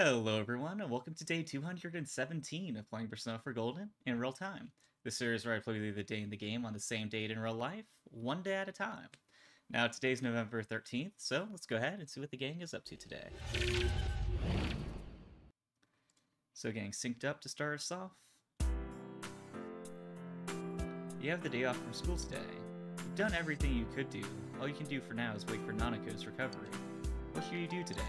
Hello everyone, and welcome to day 217 of playing Persona 4 Golden in real time. This series where I play the day in the game on the same date in real life, one day at a time. Now today's November 13th, so let's go ahead and see what the gang is up to today. So getting synced up to start us off. You have the day off from school today. You've done everything you could do. All you can do for now is wait for Nanako's recovery. What should you do today?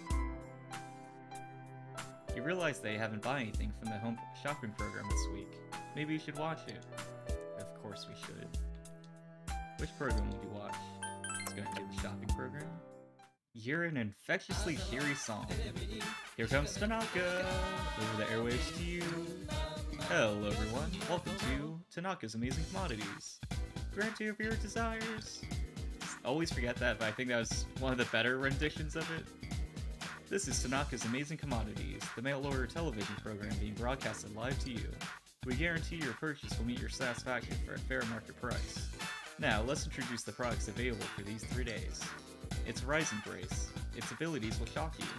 You realize they haven't bought anything from the home shopping program this week. Maybe you should watch it. Of course we should. Which program would you watch? Let's go and do the shopping program. You're an infectiously cheery song. Here comes Tanaka! Over the airwaves to you. Hello everyone, welcome to Tanaka's Amazing Commodities. Grant you your desires. Always forget that, but I think that was one of the better renditions of it. This is Tanaka's Amazing Commodities, the mail-order television program being broadcasted live to you. We guarantee your purchase will meet your satisfaction for a fair market price. Now, let's introduce the products available for these 3 days. It's Ryzen Brace. Its abilities will shock you.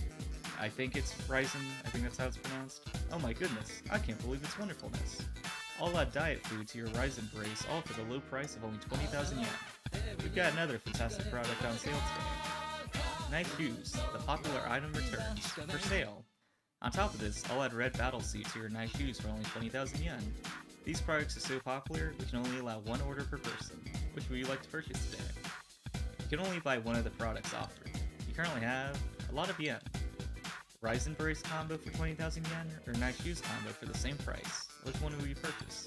I think it's Ryzen, I think that's how it's pronounced. Oh my goodness, I can't believe its wonderfulness. I'll add diet food to your Ryzen Brace, all for the low price of only 20,000 yen. We've got another fantastic product on sale today. Nice shoes, the popular item returns, for sale. On top of this, I'll add red battle suit to your nice shoes for only 20,000 yen. These products are so popular, we can only allow one order per person. Which would you like to purchase today? You can only buy one of the products offered. You currently have a lot of yen. Ryzen Brace combo for 20,000 yen, or nice shoes combo for the same price. Which one will you purchase?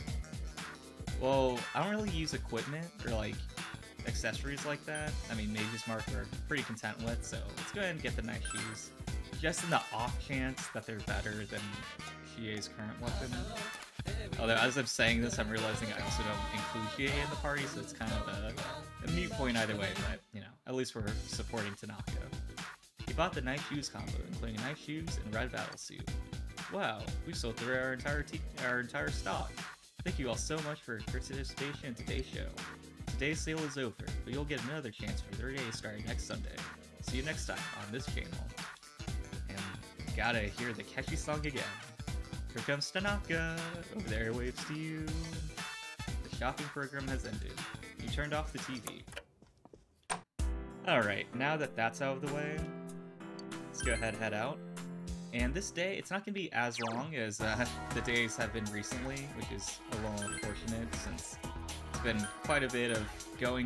Well, I don't really use equipment, or accessories like that. I mean, Mage's Mark we're pretty content with, so let's go ahead and get the nice shoes. Just in the off chance that they're better than Chie's current weapon. Although, as I'm saying this, I'm realizing I also don't include Chie in the party, so it's kind of a moot point either way, but, you know, at least we're supporting Tanaka. He bought the nice shoes combo, including nice shoes and red battle suit. Wow, we sold through our entire stock. Thank you all so much for your participation in today's show. Today's sale is over, but you'll get another chance for 30 days starting next Sunday. See you next time on this channel. And gotta hear the catchy song again. Here comes Tanaka, over the airwaves to you. The shopping program has ended. You turned off the TV. Alright, now that that's out of the way, let's go ahead and head out. And this day, it's not going to be as long as the days have been recently, which is a little unfortunate since it's been quite a bit of going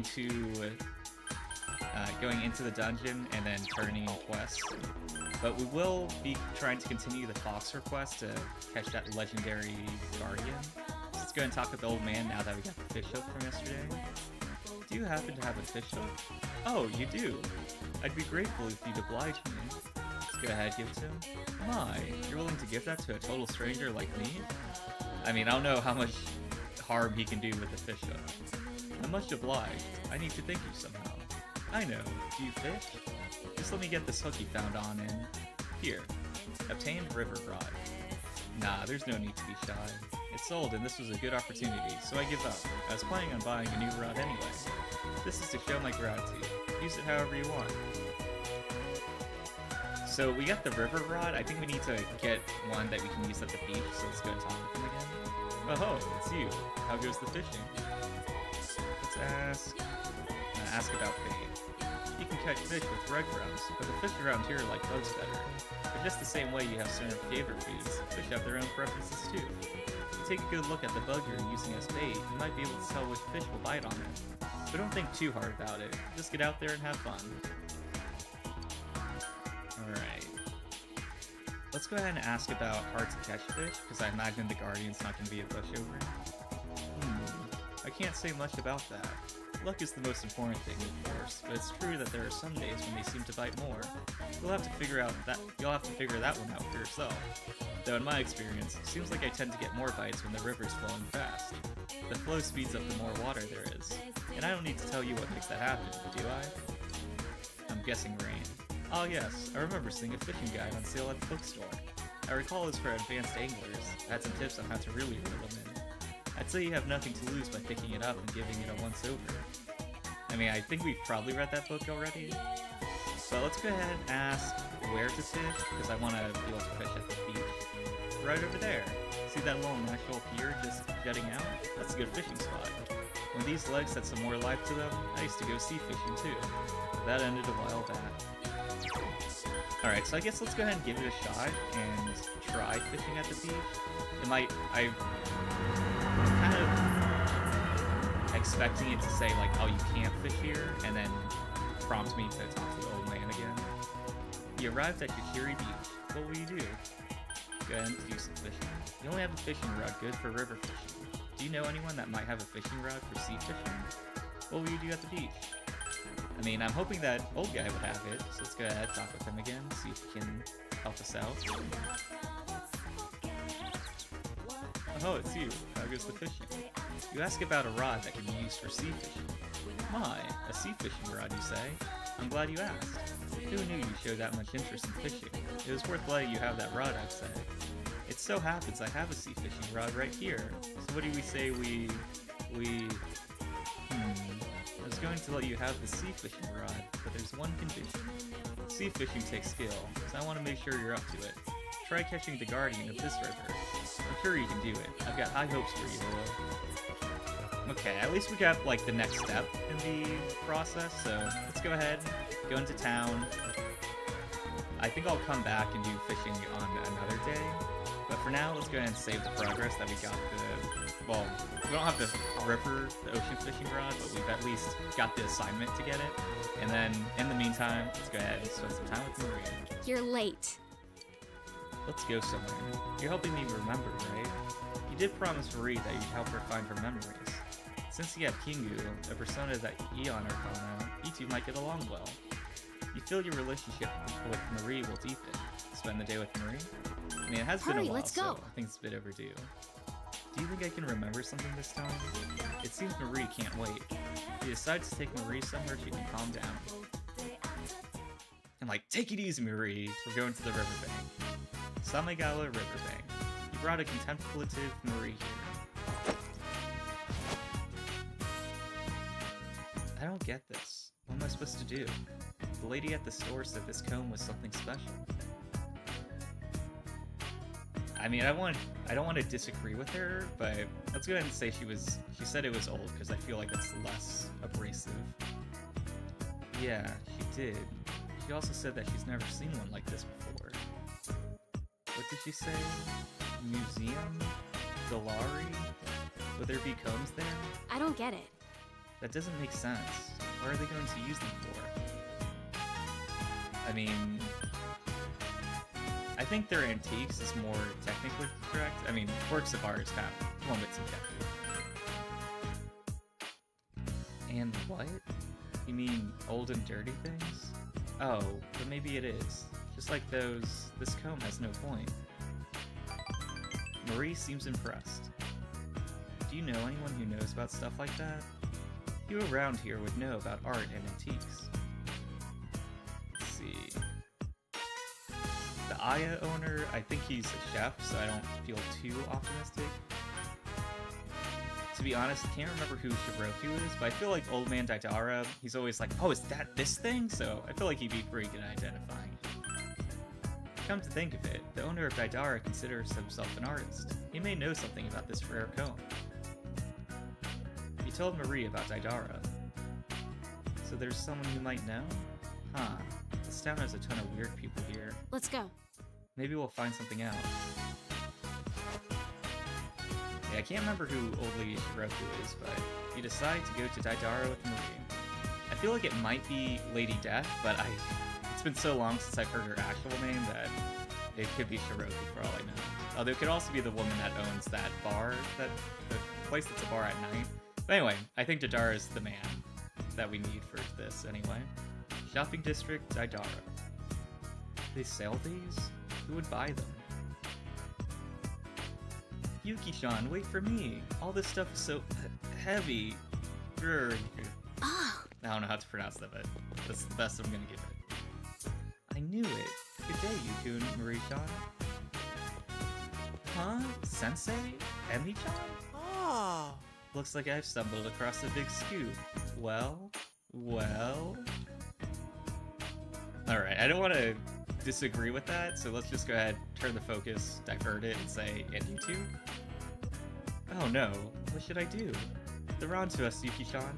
into the dungeon and then turning in quests. But we will be trying to continue the Fox request to catch that legendary Guardian. So let's go and talk with the old man now that we got the fish hook from yesterday. Do you happen to have a fish hook? Oh, you do. I'd be grateful if you'd oblige me. Let's go ahead, give it to him. My, you're willing to give that to a total stranger like me? I mean, I don't know how much harm he can do with the fish hook. I'm much obliged. I need to thank you somehow. I know. Do you fish? Just let me get this hook you found on and... Here. Obtained river rod. Nah, there's no need to be shy. It's sold and this was a good opportunity, so I give up. I was planning on buying a new rod anyway. This is to show my gratitude. Use it however you want. So we got the river rod. I think we need to get one that we can use at the beach, so let's go and talk with him again. Oh, it's you. How goes the fishing? Let's ask about bait. You can catch fish with breadcrumbs, but the fish around here like bugs better. But just the same way you have certain favorite foods, fish have their own preferences too. If you take a good look at the bug you're using as bait, you might be able to tell which fish will bite on it. But don't think too hard about it. Just get out there and have fun. Alright. Let's go ahead and ask about hard to catch fish, because I imagine the Guardian's not going to be a pushover. I can't say much about that. Luck is the most important thing, of course, but it's true that there are some days when they seem to bite more. You'll have to figure that one out for yourself. Though in my experience, it seems like I tend to get more bites when the river's flowing fast. The flow speeds up the more water there is. And I don't need to tell you what makes that happen, do I? I'm guessing rain. Oh yes, I remember seeing a fishing guide on sale at the bookstore. I recall it was for advanced anglers. I had some tips on how to really reel them in. I'd say you have nothing to lose by picking it up and giving it a once-over. I mean, I think we've probably read that book already. So let's go ahead and ask where to fish, because I want to be able to fish at the beach. Right over there. See that little natural pier just jutting out? That's a good fishing spot. When these legs had some more life to them, I used to go sea fishing too. But that ended a while back. Alright, so I guess let's go ahead and give it a shot and try fishing at the beach. I'm kind of expecting it to say like, oh, you can't fish here, and then prompt me to talk to the old man again. You arrived at Kakiri Beach. What will you do? Go ahead and do some fishing. You only have a fishing rod good for river fishing. Do you know anyone that might have a fishing rod for sea fishing? What will you do at the beach? I mean, I'm hoping that old guy would have it, so let's go ahead and talk with him again, see if he can help us out. Oh, it's you. How goes the fishing? You ask about a rod that can be used for sea fishing. My, a sea fishing rod, you say? I'm glad you asked. Who knew you showed that much interest in fishing? It was worth letting you have that rod, I'd say. It so happens I have a sea fishing rod right here. So what do we say I was going to let you have the sea fishing rod, but there's one condition. Sea fishing takes skill, so I want to make sure you're up to it. Try catching the guardian of this river. I'm sure you can do it. I've got high hopes for you, boy. Okay, at least we got, like, the next step in the process, so let's go ahead, go into town. I think I'll come back and do fishing on another day, but for now, let's go ahead and save the progress that we got well, we don't have the ocean fishing rod, but we've at least got the assignment to get it. And then, in the meantime, let's go ahead and spend some time with Marie. You're late. Let's go somewhere. You're helping me remember, right? You did promise Marie that you'd help her find her memories. Since you have Kingu, a persona that Eon are calling out, you two might get along well. You feel your relationship with Marie will deepen. Spend the day with Marie? I mean, it has been a while, let's go. So I think it's a bit overdue. Do you think I can remember something this time? It seems Marie can't wait. You decide to take Marie somewhere she can calm down. And like, take it easy, Marie. We're going to the riverbank. Samegala Riverbank. You brought a contemplative Marie here. I don't get this. What am I supposed to do? The lady at the store said this comb was something special. I mean, I don't want to disagree with her, but let's go ahead and say she said it was old, because I feel like it's less abrasive. Yeah, she did. She also said that she's never seen one like this before. What did she say? Museum? Gallery? Would there be combs there? I don't get it. That doesn't make sense. What are they going to use them for? I mean, I think they're antiques is more technically correct. I mean, works of art is kind of one with subjective. And what? You mean old and dirty things? Oh, but maybe it is. Just like those, this comb has no point. Marie seems impressed. Do you know anyone who knows about stuff like that? You around here would know about art and antiques. Let's see. The Aya owner, I think he's a chef, so I don't feel too optimistic. To be honest, I can't remember who Shiroku is, but I feel like Old Man Daidara, he's always like, oh, is that this thing? So I feel like he'd be pretty good at identifying it. Come to think of it, the owner of Daidara considers himself an artist. He may know something about this rare comb. You told Marie about Daidara. So there's someone you might know? Huh. This town has a ton of weird people here. Let's go. Maybe we'll find something out. Yeah, I can't remember who Old Lady Shiroku is, but you decide to go to Daidara with Marie. I feel like it might be Lady Death, but it's been so long since I've heard her actual name that it could be Shiroku for all I know. Although it could also be the woman that owns that bar, the place that's a bar at night. But anyway, I think Daidara is the man that we need for this anyway. Shopping District, Daidara. They sell these? Who would buy them? Yuki-chan, wait for me! All this stuff is so heavy. Grr. Oh. I don't know how to pronounce that, but that's the best I'm gonna give it. I knew it. Good day, Yukun, Marie-chan. Huh? Sensei? Emi-chan? Oh. Looks like I've stumbled across a big scoop. Well? Alright, I don't want to disagree with that, so let's just go ahead, turn the focus, divert it, and say, and you too? Oh no, what should I do? They're on to us, Yuki-chan.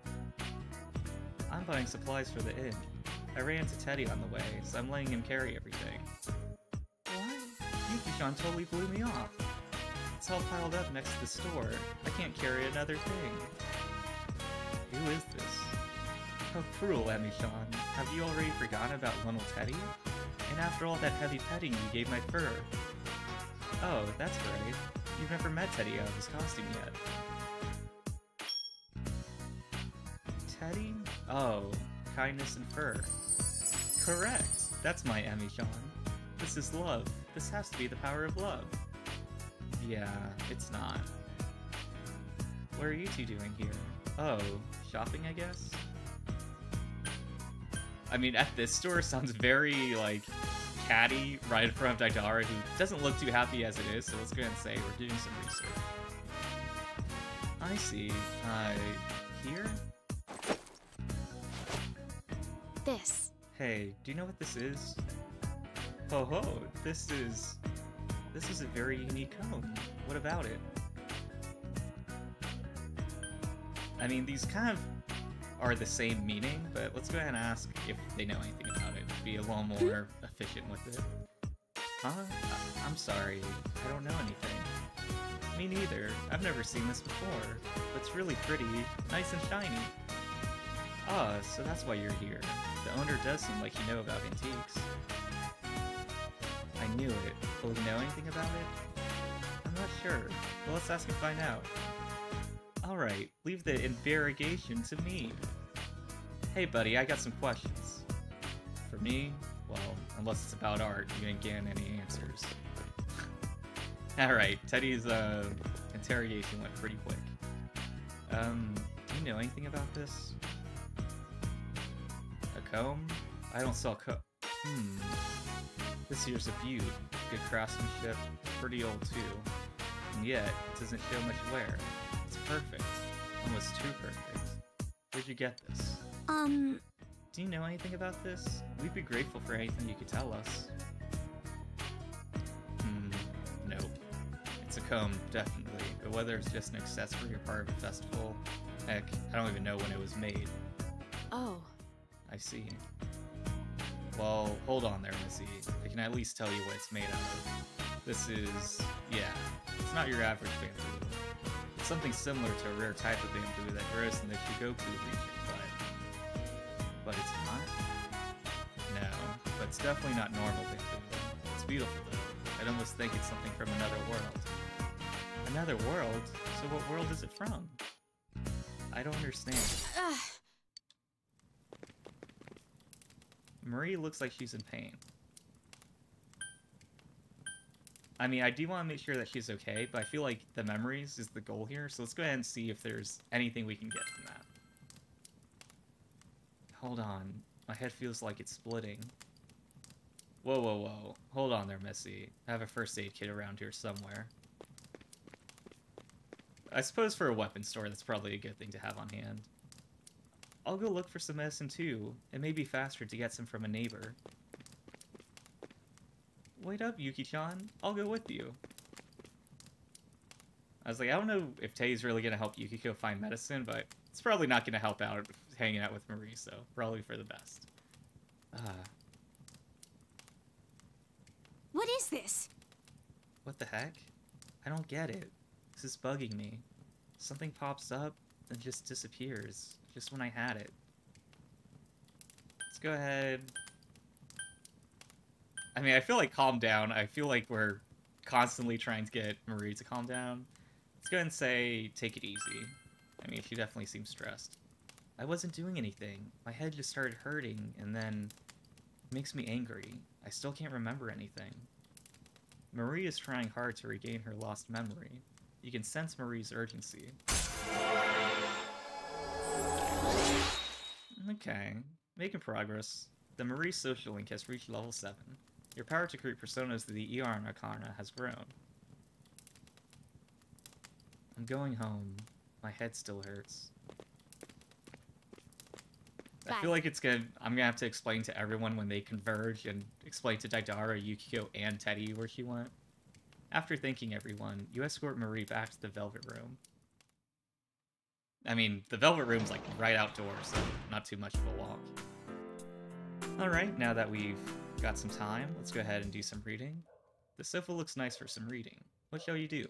I'm buying supplies for the inn. I ran into Teddy on the way, so I'm letting him carry everything. What? Yuki-chan totally blew me off. It's all piled up next to the store. I can't carry another thing. Who is this? How cruel, Emi-chan. Have you already forgotten about little Teddy? And after all that heavy petting you gave my fur. Oh, that's right. You've never met Teddy out of his costume yet. Teddy? Oh, kindness and fur. Correct! That's my Emi-chan. This is love. This has to be the power of love. Yeah, it's not. What are you two doing here? Oh, shopping, I guess? I mean, at this store sounds very, like, catty right in front of Daidara, who doesn't look too happy as it is, so let's go ahead and say we're doing some research. I see. Here? This. Hey, do you know what this is? Ho ho, this is a very unique comb. What about it? I mean, these kind of are the same meaning, but let's go ahead and ask if they know anything about it. Be a little more efficient with it. Huh? I'm sorry. I don't know anything. Me neither. I've never seen this before. But it's really pretty, nice and shiny. Ah, so that's why you're here. The owner does seem like you know about antiques. I knew it. Will you know anything about it? I'm not sure, but let's ask and find out. Alright, leave the interrogation to me. Hey buddy, I got some questions. For me? Well, unless it's about art, you ain't getting any answers. Alright, Teddy's interrogation went pretty quick. Do you know anything about this? A comb? I don't sell This here's a beaut. Good craftsmanship, pretty old too. And yet, it doesn't show much wear. It's perfect. Almost too perfect. Where'd you get this? Do you know anything about this? We'd be grateful for anything you could tell us. Nope. It's a comb, definitely. But whether it's just an accessory or part of a festival, heck, I don't even know when it was made. Oh. I see. Well, hold on there, Missy. I can at least tell you what it's made out of. This is... yeah, it's not your average bamboo. It's something similar to a rare type of bamboo that grows in the Shigoku region, but it's not? No, but it's definitely not normal bamboo. It's beautiful, though. I'd almost think it's something from another world. Another world? So what world is it from? I don't understand. Marie looks like she's in pain. I mean, I do want to make sure that she's okay, but I feel like the memories is the goal here, so let's go ahead and see if there's anything we can get from that. Hold on. My head feels like it's splitting. Whoa, whoa, whoa. Hold on there, Missy. I have a first aid kit around here somewhere. I suppose for a weapon store, that's probably a good thing to have on hand. I'll go look for some medicine too. It may be faster to get some from a neighbor. Wait up, Yuki-chan. I'll go with you. I was like, I don't know if Tei's really going to help Yukiko find medicine, but it's probably not going to help out hanging out with Marie, so probably for the best. What is this? What the heck? I don't get it. This is bugging me. Something pops up, then just disappears. Just when I had it. Let's go ahead. I mean, I feel like calm down. I feel like we're constantly trying to get Marie to calm down. Let's go ahead and say, take it easy. I mean, she definitely seems stressed. I wasn't doing anything. My head just started hurting, and then it makes me angry. I still can't remember anything. Marie is trying hard to regain her lost memory. You can sense Marie's urgency. Okay, making progress. The Marie social link has reached level 7. Your power to create personas through the ER Arcana has grown. I'm going home. My head still hurts. Bye. I feel like I'm gonna have to explain to everyone when they converge and explain to Daidara, Yukiko, and Teddy where she went. After thanking everyone, you escort Marie back to the Velvet Room. I mean, the Velvet Room's like right outdoors, so not too much of a walk. Alright, now that we've got some time, let's go ahead and do some reading. The sofa looks nice for some reading. What shall you do?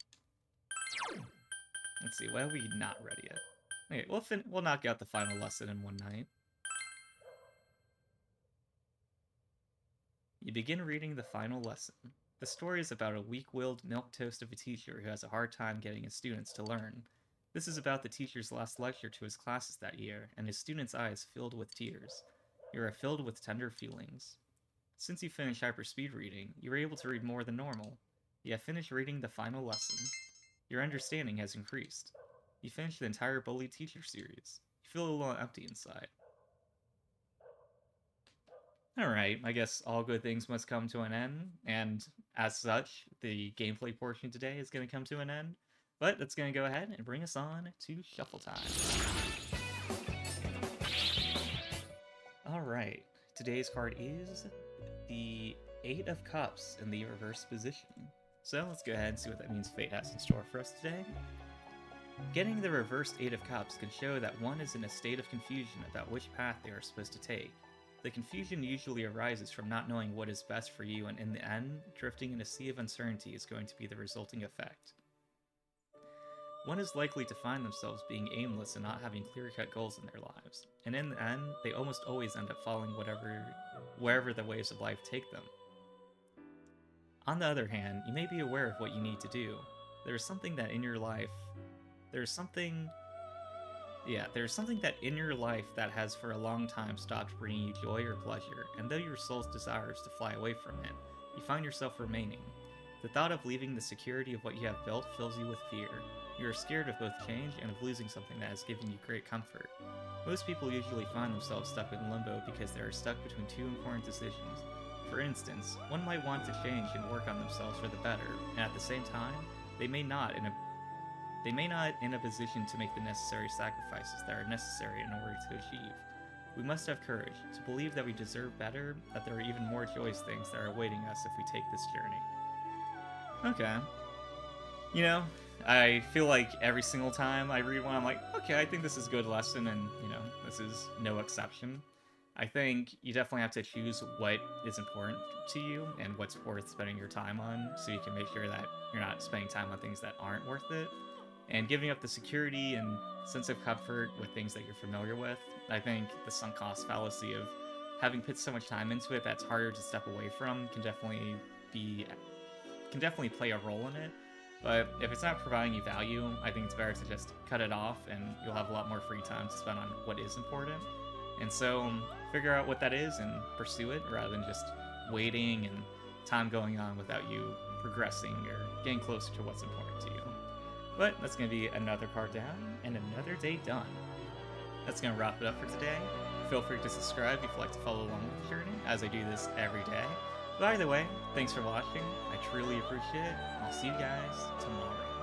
Let's see, what have we not read yet? Okay, we'll knock out the final lesson in one night. You begin reading the final lesson. The story is about a weak-willed milquetoast of a teacher who has a hard time getting his students to learn. This is about the teacher's last lecture to his classes that year, and his students' eyes filled with tears. You are filled with tender feelings. Since you finished hyperspeed reading, you were able to read more than normal. You have finished reading the final lesson. Your understanding has increased. You finished the entire Bully Teacher series. You feel a little empty inside. Alright, I guess all good things must come to an end, and as such, the gameplay portion today is going to come to an end. But that's going to go ahead and bring us on to Shuffle Time. Alright, today's card is the 8 of Cups in the reverse position. So let's go ahead and see what that means fate has in store for us today. Getting the reversed 8 of Cups can show that one is in a state of confusion about which path they are supposed to take. The confusion usually arises from not knowing what is best for you, and in the end, drifting in a sea of uncertainty is going to be the resulting effect. One is likely to find themselves being aimless and not having clear-cut goals in their lives, and in the end, they almost always end up following wherever the waves of life take them. On the other hand, you may be aware of what you need to do. There's something that in your life that has for a long time stopped bringing you joy or pleasure, and though your soul's desires to fly away from it, you find yourself remaining. The thought of leaving the security of what you have built fills you with fear. You are scared of both change and of losing something that has given you great comfort. Most people usually find themselves stuck in limbo because they are stuck between two important decisions. For instance, one might want to change and work on themselves for the better, and at the same time, they may not in a position to make the necessary sacrifices that are necessary in order to achieve. We must have courage to believe that we deserve better, that there are even more joyous things that are awaiting us if we take this journey. Okay. You know, I feel like every single time I read one, I'm like, okay, I think this is a good lesson, and, you know, this is no exception. I think you definitely have to choose what is important to you and what's worth spending your time on, so you can make sure that you're not spending time on things that aren't worth it. And giving up the security and sense of comfort with things that you're familiar with, I think the sunk cost fallacy of having put so much time into it that's harder to step away from can definitely play a role in it. But if it's not providing you value, I think it's better to just cut it off, and you'll have a lot more free time to spend on what is important. And so figure out what that is and pursue it, rather than just waiting and time going on without you progressing or getting closer to what's important to you. But that's going to be another card down and another day done. That's going to wrap it up for today. Feel free to subscribe if you'd like to follow along with the journey, as I do this every day. But either way, thanks for watching. I truly appreciate it. I'll see you guys tomorrow.